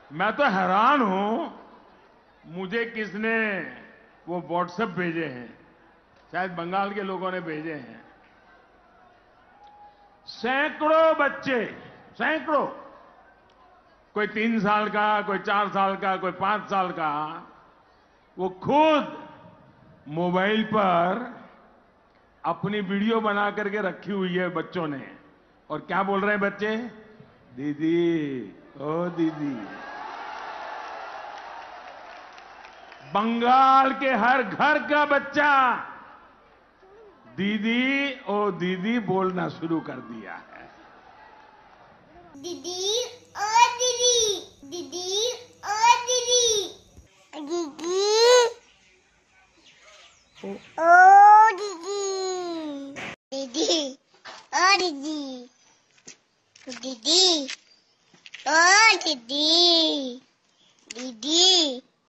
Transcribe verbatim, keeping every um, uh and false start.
मैं तो हैरान हूं, मुझे किसने वो व्हाट्सएप भेजे हैं, शायद बंगाल के लोगों ने भेजे हैं। सैकड़ों बच्चे, सैकड़ों, कोई तीन साल का, कोई चार साल का, कोई पांच साल का, वो खुद मोबाइल पर अपनी वीडियो बना करके रखी हुई है बच्चों ने। और क्या बोल रहे हैं बच्चे? दीदी, ओ दीदी। बंगाल के हर घर का बच्चा दीदी, ओ दीदी बोलना शुरू कर दिया है। दीदी, ओ दीदी, दीदी, ओ दीदी, दीदी, ओ दीदी, दीदी, ओ दीदी, दीदी, ओ दीदी।